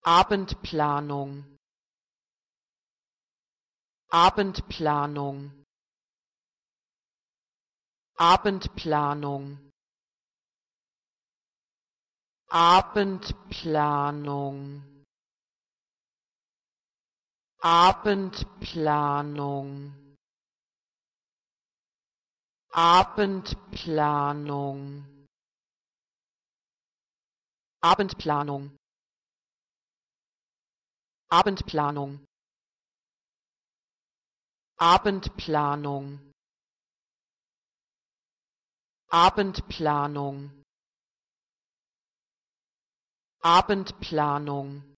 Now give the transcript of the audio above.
Abendplanung, Abendplanung, Abendplanung, Abendplanung, Abendplanung, Abendplanung, Abendplanung, Abendplanung, Abendplanung, Abendplanung, Abendplanung.